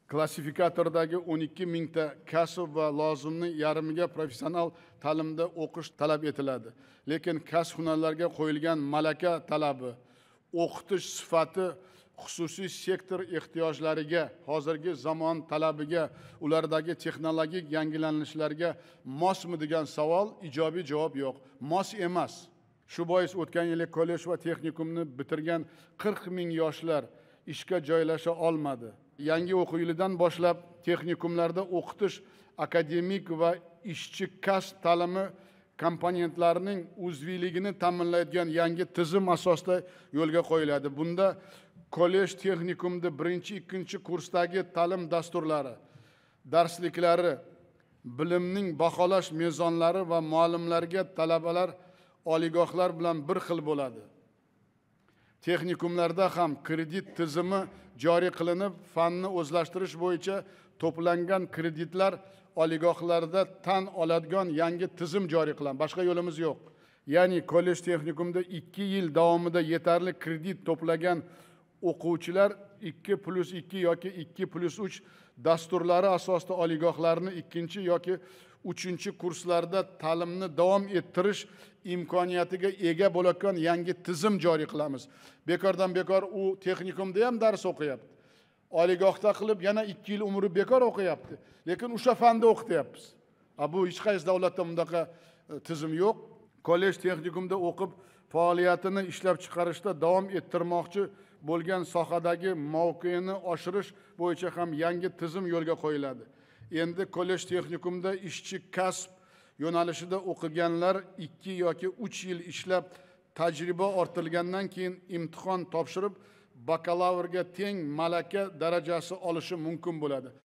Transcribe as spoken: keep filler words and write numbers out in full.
Klassifikatordagi o'n ikki mingta kasb va lozimni yarmiga professional ta'limda o'qish talab etiladi. Lekin kasb hunarlarga qo'yilgan malaka talabi, o'qitish sifati xususiy sektor ehtiyojlariga, hozirgi zamon talabiga, ulardagi texnologik yangilanishlarga mosmi degan savol ijobiy javob yo'q. Mos emas. Shu bois o'tgan yili kollej va texnikumni bitirgan qirq ming yoshlar ishga joylasha olmadi. Yangi o'quv yilidan boshlab texnikumlarda o'qitish akademik va ishchi kasb ta'limi komponentlarining uzviyligini ta'minlaydigan yangi tizim asosida yo'lga qo'yiladi. Bunda kollej texnikumda birinchi, ikkinchi kursdagi ta'lim dasturlari, darsliklari, bilimning baholash mezonlari va muallimlarga talabalar oliygohlar bilan bir xil bo'ladi. Texnikumlarda ham kredit tizimi joriy qilinib, fanni o'zlashtirish bo'yicha to'plangan kreditlar oliygohlarda tan oladigan yangi tizim joriy qilinadi. Boshqa yo'limiz yo'q. Ya'ni kollej texnikumda ikki yil davomida yetarli kredit to'plagan o'quvchilar ikki plus ikki yoki ikki plus uch dasturlari asosida oliygohlarni ikkinchi yoki uchinchi kurslarda ta'limni davom ettirish imkoniyatiga ega bo'ladigan yangi tizim joriy qilamiz. Bekordan bekor u texnikumda ham dars o'qiyapti. Oliygohda qilib yana ikki yil umri bekor o'qiyapti. Lekin o'sha fanda o'qityapmiz. Bu hech qaysi davlatda bundaqa tizim yo'q. Kollej texnikumda o'qib faoliyatini ishlab chiqarishda davom ettirmoqchi bo'lgan sohadagi mavqeini oshirish bo'yicha ham yangi tizim yo'lga qo'yiladi. Endi kollej texnikumda ishchi kasb yo'nalishida o'qiganlar ikki yoki uch yil ishlab tajriba ortilgandan keyin imtihon topshirib bakalavrga teng malaka darajasi olishi mumkin bo'ladi.